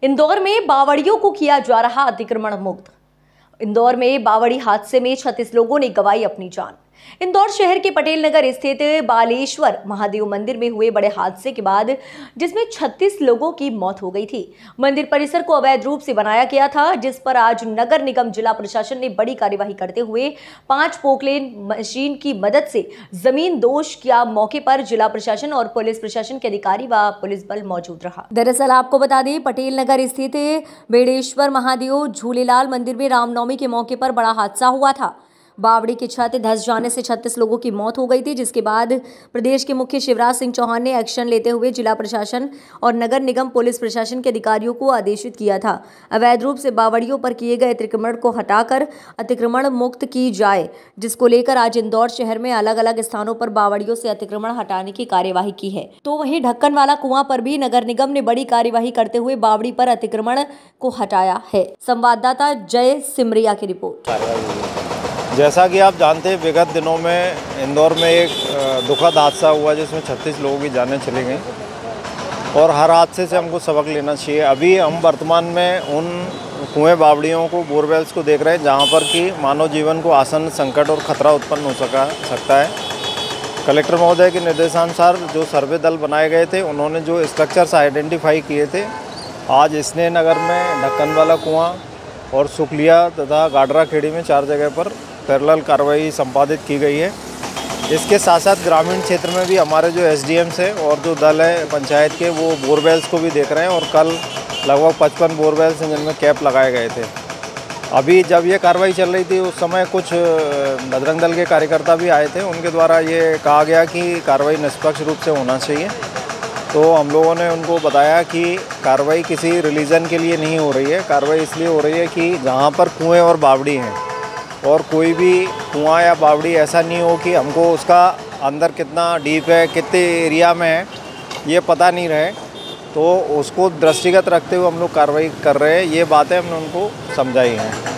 इंदौर में बावड़ियों को किया जा रहा अतिक्रमण मुक्त। इंदौर में बावड़ी हादसे में 36 लोगों ने गंवाई अपनी जान। इंदौर शहर के पटेल नगर स्थित बालेश्वर महादेव मंदिर में हुए बड़े हादसे के बाद जिसमें 36 लोगों की मौत हो गई थी। मंदिर परिसर को अवैध रूप से बनाया गया था, जिस पर आज नगर निगम जिला प्रशासन ने बड़ी कार्यवाही करते हुए 5 पोकलेन मशीन की मदद से जमीन दोष किया। मौके पर जिला प्रशासन और पुलिस प्रशासन के अधिकारी व पुलिस बल मौजूद रहा। दरअसल आपको बता दें, पटेल नगर स्थित बेड़ेश्वर महादेव झूलेलाल मंदिर में रामनवमी के मौके पर बड़ा हादसा हुआ था। बावड़ी की छत धंस जाने से 36 लोगों की मौत हो गई थी, जिसके बाद प्रदेश के मुख्य शिवराज सिंह चौहान ने एक्शन लेते हुए जिला प्रशासन और नगर निगम पुलिस प्रशासन के अधिकारियों को आदेशित किया था अवैध रूप से बावड़ियों पर किए गए अतिक्रमण को हटाकर अतिक्रमण मुक्त की जाए, जिसको लेकर आज इंदौर शहर में अलग अलग स्थानों पर बावड़ियों से अतिक्रमण हटाने की कार्यवाही की है। तो वहीं ढक्कन वाला कुआं पर भी नगर निगम ने बड़ी कार्यवाही करते हुए बावड़ी पर अतिक्रमण को हटाया है। संवाददाता जय सिमरिया की रिपोर्ट। जैसा कि आप जानते हैं, विगत दिनों में इंदौर में एक दुखद हादसा हुआ जिसमें 36 लोगों की जानें चली गईं और हर हादसे से हमको सबक लेना चाहिए। अभी हम वर्तमान में उन कुएं बावड़ियों को, बोरवेल्स को देख रहे हैं जहां पर कि मानव जीवन को आसन संकट और खतरा उत्पन्न हो सकता है। कलेक्टर महोदय के निर्देशानुसार जो सर्वे दल बनाए गए थे, उन्होंने जो स्ट्रक्चर्स आइडेंटिफाई किए थे, आज स्नेह नगर में ढक्कन वाला कुआं और सुखलिया तथा गाडरा खेड़ी में 4 जगह पर पैरेलल कार्रवाई संपादित की गई है। इसके साथ साथ ग्रामीण क्षेत्र में भी हमारे जो एसडीएम्स है और जो दल है पंचायत के, वो बोरवेल्स को भी देख रहे हैं और कल लगभग 55 बोरवेल्स हैं जिनमें कैप लगाए गए थे। अभी जब ये कार्रवाई चल रही थी उस समय कुछ बजरंग दल के कार्यकर्ता भी आए थे, उनके द्वारा ये कहा गया कि कार्रवाई निष्पक्ष रूप से होना चाहिए। तो हम लोगों ने उनको बताया कि कार्रवाई किसी रिलीजन के लिए नहीं हो रही है, कार्रवाई इसलिए हो रही है कि जहाँ पर कुएँ और बावड़ी हैं और कोई भी कुआं या बावड़ी ऐसा नहीं हो कि हमको उसका अंदर कितना डीप है, कितने एरिया में है, ये पता नहीं रहे, तो उसको दृष्टिगत रखते हुए हम लोग कार्रवाई कर रहे हैं। ये बातें हमने उनको समझाई हैं।